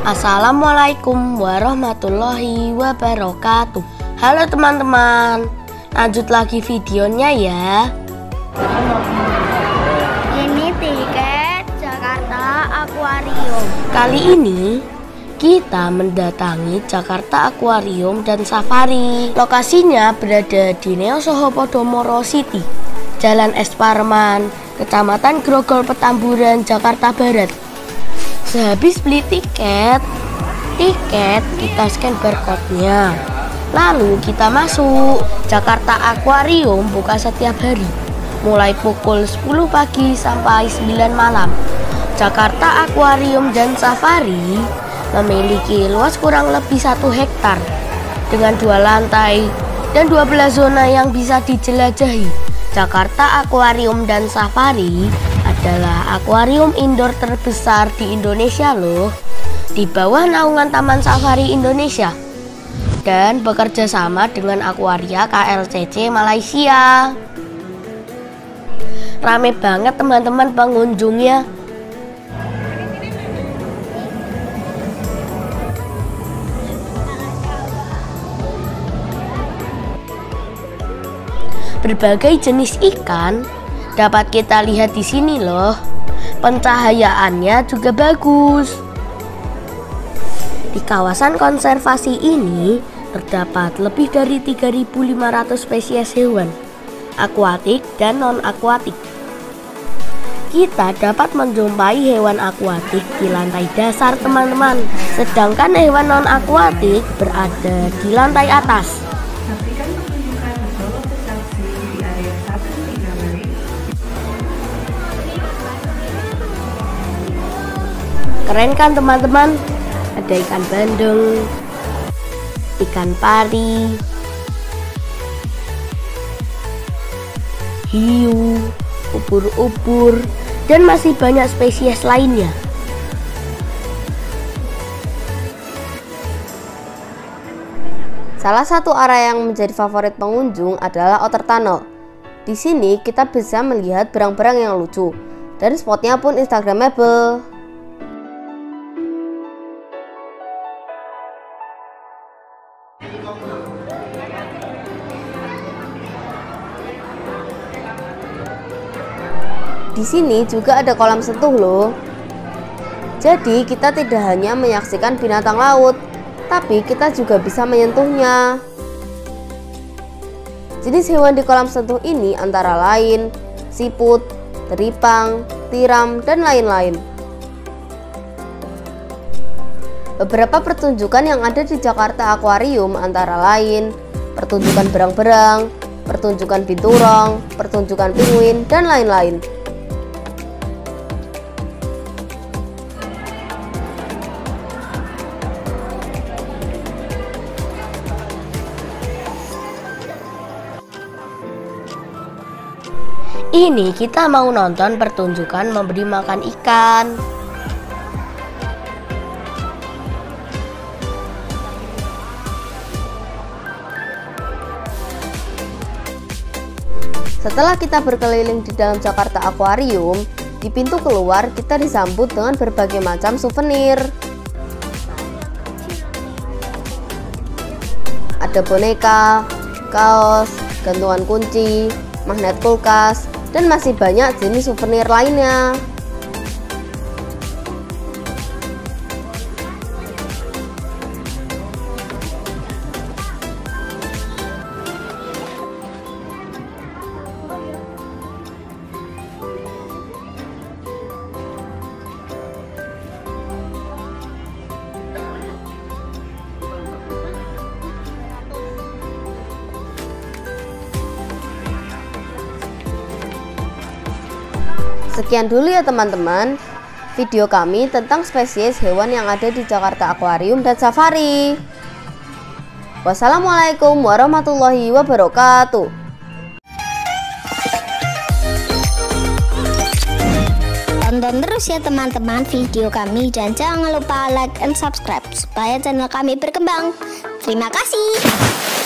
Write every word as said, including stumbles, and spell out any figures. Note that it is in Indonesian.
Assalamualaikum warahmatullahi wabarakatuh. Halo teman-teman, lanjut lagi videonya ya. Ini tiket Jakarta Aquarium. Kali ini kita mendatangi Jakarta Aquarium dan Safari. Lokasinya berada di Neo Soho Podomoro City, Jalan Es Parman, Kecamatan Grogol Petamburan, Jakarta Barat. Sehabis beli tiket, tiket kita scan barcode-nya. Lalu kita masuk. Jakarta Aquarium buka setiap hari, mulai pukul sepuluh pagi sampai sembilan malam. Jakarta Aquarium dan Safari memiliki luas kurang lebih satu hektar dengan dua lantai dan dua belas zona yang bisa dijelajahi. Jakarta Aquarium dan Safari adalah akuarium indoor terbesar di Indonesia loh, di bawah naungan Taman Safari Indonesia dan bekerja sama dengan Aquaria K L C C Malaysia. Rame banget teman-teman pengunjungnya. Berbagai jenis ikan dapat kita lihat di sini loh. Pencahayaannya juga bagus. Di kawasan konservasi ini terdapat lebih dari tiga ribu lima ratus spesies hewan akuatik dan non-akuatik. Kita dapat menjumpai hewan akuatik di lantai dasar teman-teman, sedangkan hewan non-akuatik berada di lantai atas. Keren kan teman-teman? Ada ikan bandeng, ikan pari, hiu, ubur-ubur, dan masih banyak spesies lainnya. Salah satu area yang menjadi favorit pengunjung adalah Outer Tunnel. Di sini kita bisa melihat berang-berang yang lucu, dan spotnya pun instagramable. Di sini juga ada kolam sentuh loh. Jadi kita tidak hanya menyaksikan binatang laut, tapi kita juga bisa menyentuhnya. Jenis hewan di kolam sentuh ini antara lain siput, teripang, tiram, dan lain-lain. Beberapa pertunjukan yang ada di Jakarta Aquarium antara lain pertunjukan berang-berang, pertunjukan binturong, pertunjukan penguin, dan lain-lain. Ini kita mau nonton pertunjukan memberi makan ikan. Setelah kita berkeliling di dalam Jakarta Aquarium, di pintu keluar kita disambut dengan berbagai macam souvenir. Ada boneka, kaos, gantungan kunci, magnet kulkas, dan masih banyak jenis souvenir lainnya. Sekian dulu ya teman-teman video kami tentang spesies hewan yang ada di Jakarta Aquarium dan Safari. Wassalamualaikum warahmatullahi wabarakatuh. Tonton terus ya teman-teman video kami dan jangan lupa like and subscribe supaya channel kami berkembang. Terima kasih.